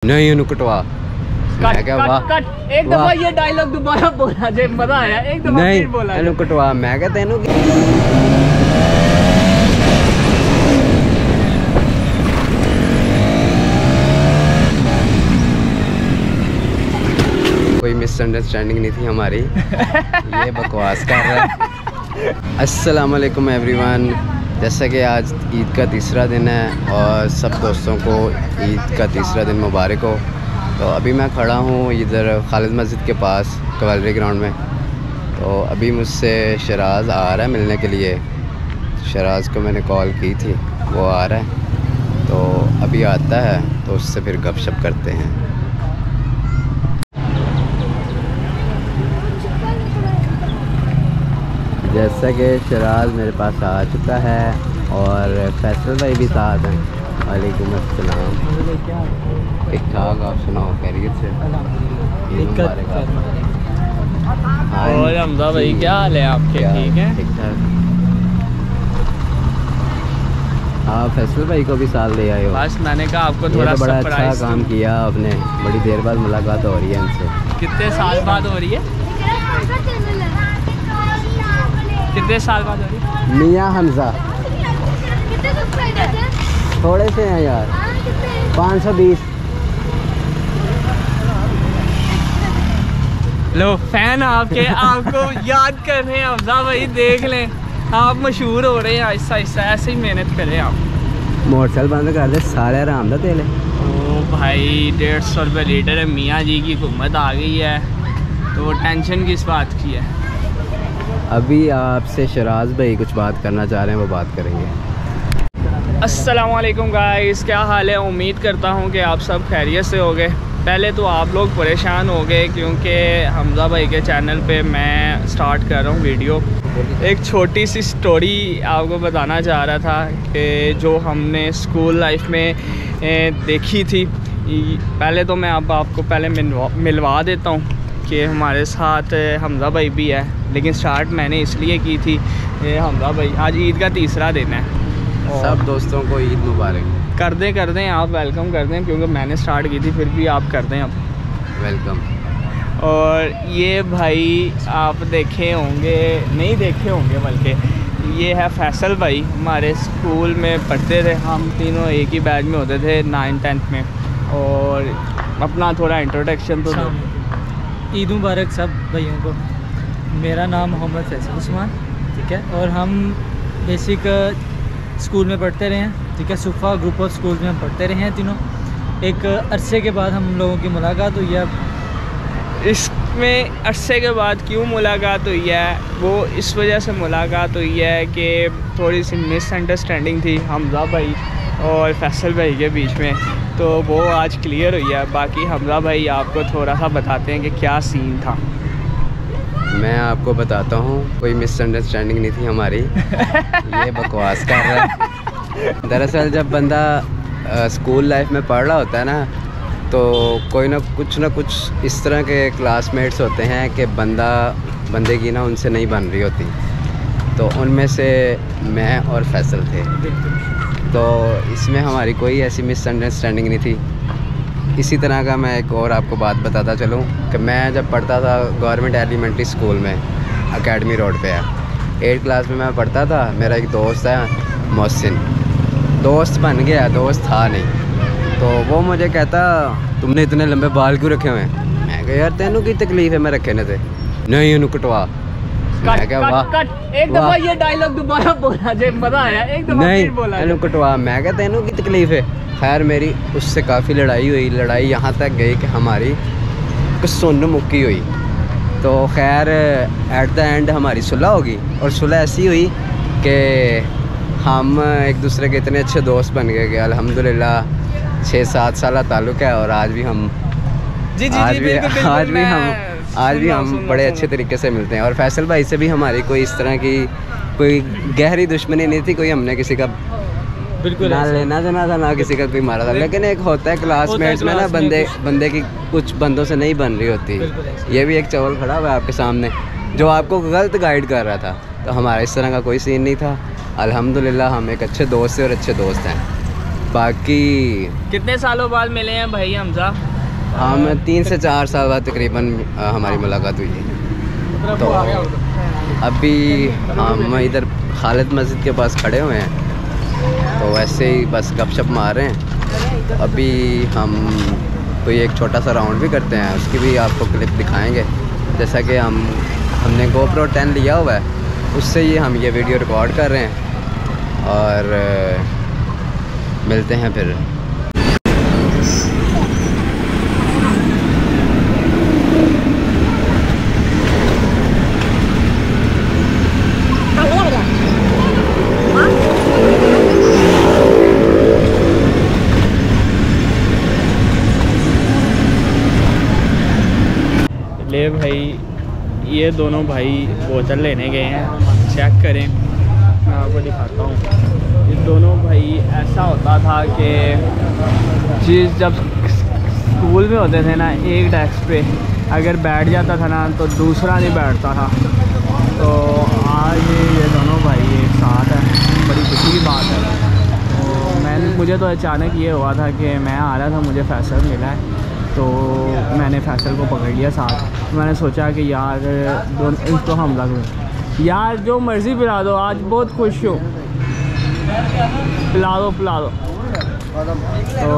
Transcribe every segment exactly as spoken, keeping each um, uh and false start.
नहीं उन्हें कटवा मैं क्या वाह कट एक दफा ये डायलॉग दोबारा बोला जे मजा आया एक दफा नहीं फिर बोला इन्हें कटवा मैं क्या तेनू कोई मिसअंडरस्टैंडिंग नहीं थी हमारी। ये बकवास कर रहा है। अस्सलाम वालेकुम एवरीवन। जैसा कि आज ईद का तीसरा दिन है और सब दोस्तों को ईद का तीसरा दिन मुबारक हो। तो अभी मैं खड़ा हूँ इधर खालिद मस्जिद के पास कवालरी ग्राउंड में। तो अभी मुझसे शराज आ रहा है मिलने के लिए। शराज को मैंने कॉल की थी, वो आ रहा है। तो अभी आता है तो उससे फिर गपशप करते हैं। जैसा कि शराज मेरे पास आ चुका है और फैसल भाई भी साथ हैं। वालेकुम अस्सलाम। ठीक ठाक, आप सुनाओ खैरियत से? और हमजा भाई क्या हाल है आपके? ठीक है, ठीक ठाक। हाँ फैसल भाई को भी साथ ले आए हो। बस मैंने कहा आपको थोड़ा तो बड़ा अच्छा काम किया आपने। बड़ी देर बाद मुलाकात हो रही है इनसे। कितने साल बाद हो रही है? कितने साल बाद हो रही है? मियाँ हमजा थोड़े से हैं यार, पाँच सौ बीस। लो फैन आपके आपको याद कर रहे हैं हमजा भाई, देख लें आप मशहूर हो रहे हैं ऐसा ऐसा ऐसे ही मेहनत करें आप। मोटरसाइकिल बंद कर दे, सारे आराम दा तेल है। ओ भाई डेढ़ सौ रुपये लीटर है। मियाँ जी की हुकूमत आ गई है तो टेंशन किस बात की है? अभी आपसे शराज भाई कुछ बात करना चाह रहे हैं, वो बात करेंगे। अस्सलाम वालेकुम गाइस, क्या हाल है? उम्मीद करता हूँ कि आप सब खैरियत से होंगे। पहले तो आप लोग परेशान हो गए क्योंकि हमजा भाई के चैनल पे मैं स्टार्ट कर रहा हूँ वीडियो। एक छोटी सी स्टोरी आपको बताना चाह रहा था कि जो हमने स्कूल लाइफ में देखी थी। पहले तो मैं अब आपको पहले मिलवा मिलवा देता हूँ कि हमारे साथ हमजा भाई भी है, लेकिन स्टार्ट मैंने इसलिए की थी हमजा भाई आज ईद का तीसरा दिन है। सब दोस्तों को ईद मुबारक। कर दें कर दें आप वेलकम कर दें क्योंकि मैंने स्टार्ट की थी, फिर भी आप कर दें अब वेलकम। और ये भाई आप देखे होंगे, नहीं देखे होंगे बल्कि, ये है फैसल भाई। हमारे स्कूल में पढ़ते थे, हम तीनों एक ही बैच में होते थे नाइन टेंथ में। और अपना थोड़ा इंट्रोडक्शन तो ईद मुबारक सब भाइयों को। मेरा नाम मोहम्मद फैसल उस्मान, ठीक है। और हम बेसिक स्कूल में पढ़ते रहे हैं, ठीक है। सुफ़ा ग्रुप ऑफ स्कूल में हम पढ़ते रहे हैं तीनों। एक अरसे के बाद हम लोगों की मुलाकात हुई है। इसमें अरसे के बाद क्यों मुलाकात हुई है? वो इस वजह से मुलाकात हुई है कि थोड़ी सी मिसअंडरस्टैंडिंग थी हमजा भाई और फैसल भाई के बीच में, तो वो आज क्लियर हुई है। बाकी हमजा भाई आपको थोड़ा सा बताते हैं कि क्या सीन था। मैं आपको बताता हूँ, कोई मिसअंडरस्टैंडिंग नहीं थी हमारी। ये बकवास कर रहा है। दरअसल जब बंदा आ, स्कूल लाइफ में पढ़ रहा होता है ना, तो कोई ना कुछ ना कुछ इस तरह के क्लासमेट्स होते हैं कि बंदा बंदे की ना उनसे नहीं बन रही होती। तो उनमें से मैं और फैसल थे। तो इसमें हमारी कोई ऐसी मिसअंडरस्टैंडिंग नहीं थी। इसी तरह का मैं एक और आपको बात बताता चलूँ कि मैं जब पढ़ता था गवर्नमेंट एलिमेंट्री स्कूल में, एकेडमी रोड पे है, एट क्लास में मैं पढ़ता था। मेरा एक दोस्त है मोहसिन, दोस्त बन गया, दोस्त था नहीं। तो वो मुझे कहता तुमने इतने लंबे बाल क्यों रखे हुए हैं? मैं कहा यार तेनू की तकलीफ है मैं रखे ने थे। नहीं उन्हें कटवा मैं क्या वाह एक दफा ये डायलॉग दोबारा बोला जे मजा आया एक दफा फिर बोला नहीं कटवा मैं क्या तेनू की तकलीफ है। खैर मेरी उससे काफ़ी लड़ाई हुई। लड़ाई यहाँ तक गई कि हमारी सुन्न मुक्की हुई। तो खैर एट द एंड हमारी सुलह होगी और सुलह ऐसी हुई कि हम एक दूसरे के इतने अच्छे दोस्त बन गए कि अल्हम्दुलिल्लाह छः सात साल ताल्लुक़ है। और आज भी हम जी जी आज जी, भी बिल्कुल, बिल्कुल, आज भी हम आज भी हम बड़े अच्छे तरीके से मिलते हैं। और फैसल भाई से भी हमारी कोई इस तरह की कोई गहरी दुश्मनी नहीं थी। कोई हमने किसी का बिल्कुल ना लेना देना था, ना किसी का कोई मारा था। लेकिन एक होता है क्लासमेट्स में ना बंदे बंदे की कुछ बंदों से नहीं बन रही होती। ये भी एक चवल खड़ा हुआ है आपके सामने जो आपको गलत गाइड कर रहा था। तो हमारा इस तरह का कोई सीन नहीं था। अल्हम्दुलिल्लाह हम एक अच्छे दोस्त से और अच्छे दोस्त हैं। बाकी कितने सालों बाद मिले हैं भाई हमजा? हम तीन से चार साल बाद तकरीबन अ, हमारी मुलाकात हुई है। तो अभी हम इधर खालिद मस्जिद के पास खड़े हुए हैं, तो वैसे ही बस गपशप मार रहे हैं। अभी हम कोई एक छोटा सा राउंड भी करते हैं, उसकी भी आपको क्लिप दिखाएंगे। जैसा कि हम हमने गोप्रो टेन लिया हुआ है, उससे ही हम ये वीडियो रिकॉर्ड कर रहे हैं। और अ, मिलते हैं फिर। ले भाई, ये दोनों भाई बोतल लेने गए हैं, चेक करें, मैं आपको दिखाता हूँ। ये दोनों भाई ऐसा होता था कि चीज़ जब स्कूल में होते थे ना, एक डेस्क पे अगर बैठ जाता था ना तो दूसरा नहीं बैठता था। तो आज ये दोनों भाई एक साथ हैं, बड़ी खुशी की बात है। तो मैंने मुझे तो अचानक ये हुआ था कि मैं आ रहा था, मुझे फैसल मिला है, तो मैंने फैसल को पकड़ लिया साथ। मैंने सोचा कि यार दोनों इसको हम लग यार जो मर्ज़ी पिला दो, आज बहुत खुश हूँ, पिला दो पिला दो। तो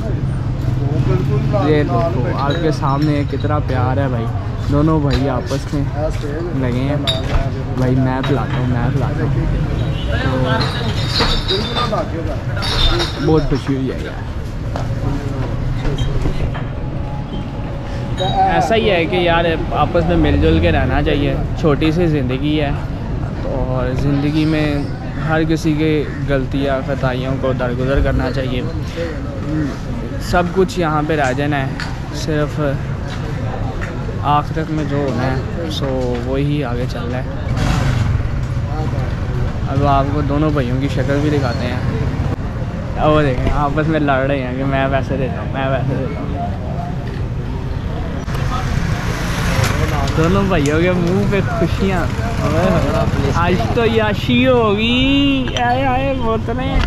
ये देखो आपके सामने कितना प्यार है भाई, दोनों भाई आपस में लगे हैं। भाई मैं पिलाता हूँ मैं पिलाता हूँ, तो बहुत खुशी हुई है यार। ऐसा ही है कि यार आपस में मिलजुल के रहना चाहिए। छोटी सी ज़िंदगी है, और ज़िंदगी में हर किसी के गलतियाँ खताइयों को दरगुजर करना चाहिए। सब कुछ यहाँ पे रह जाना है, सिर्फ आखिरत में जो होना है सो वही आगे चल रहा है। अब आपको दोनों भाइयों की शक्ल भी दिखाते हैं। अब वो देखें आपस में लड़ रहे हैं कि मैं पैसे देता हूँ मैं पैसे देता हूँ। दोनों भाइयों के मुंह पे खुशियाँ, आज तो याशी होगी। आए आए बोतलें।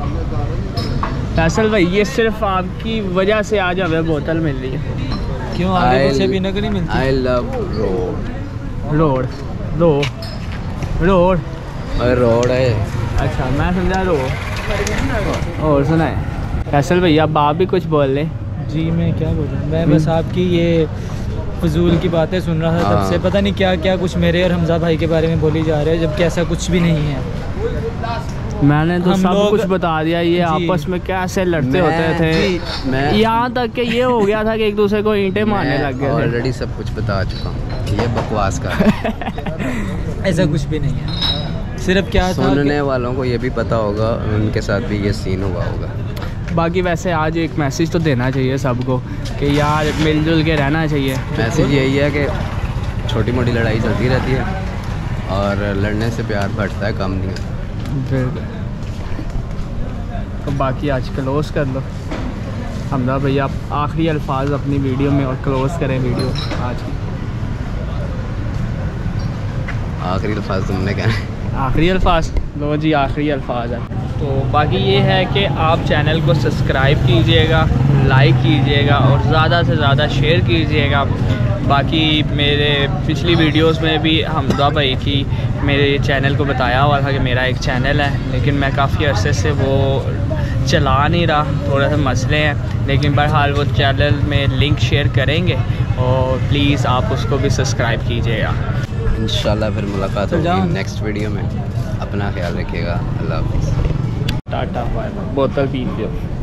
फैसल भाई ये सिर्फ आपकी वजह से आज हमें बोतल मिल रही है। क्यों आगे पीछे पीने को नहीं मिलती? I love road. रोड रो रोड और रोड है। अच्छा मैं समझा रोड। और सुना है फैसल भैया, अब आप भी कुछ बोल लें। जी मैं क्या बोलूँ, मैं बस आपकी ये फजूल की बातें सुन रहा था तब से। पता नहीं क्या क्या कुछ मेरे और हमजा भाई के बारे में बोली जा रहे हैं, जबकि ऐसा कुछ भी नहीं है। मैंने तो हम सब लोग कुछ बता दिया। ये आपस में कैसे लड़ते होते थे, मैं यहाँ तक कि ये हो गया था कि एक दूसरे को ईंटें मारने लग गए थे। ऑलरेडी सब कुछ बता चुका हूँ, ये बकवास का ऐसा कुछ भी नहीं है। सिर्फ क्या था सुनने वालों को ये भी पता होगा, उनके साथ भी ये सीन हुआ होगा। बाकी वैसे आज एक मैसेज तो देना चाहिए सबको कि यार मिलजुल के रहना चाहिए। मैसेज यही है कि छोटी मोटी लड़ाई चलती रहती है, और लड़ने से प्यार बढ़ता है, कम नहीं। फिर तो बाकी आज क्लोज़ कर लो। हमजा भैया आप आखिरी अल्फाज अपनी वीडियो में और क्लोज़ करें वीडियो आज की। आखिरी अल्फाज तुमने कहना है? आखिरी अल्फाज लो जी, आखिरी अल्फाज है। तो बाकी ये है कि आप चैनल को सब्सक्राइब कीजिएगा, लाइक कीजिएगा और ज़्यादा से ज़्यादा शेयर कीजिएगा। बाकी मेरे पिछली वीडियोस में भी हमजा भाई की मेरे चैनल को बताया हुआ था कि मेरा एक चैनल है, लेकिन मैं काफ़ी अरसे से वो चला नहीं रहा, थोड़ा सा मसले हैं। लेकिन बहरहाल वो चैनल में लिंक शेयर करेंगे, और प्लीज़ आप उसको भी सब्सक्राइब कीजिएगा। इंशाल्लाह फिर मुलाकात होगी नेक्स्ट वीडियो में। अपना ख्याल रखिएगा। अल्लाह हाफ़िज़। Tata bye bye. बोतल पी लो।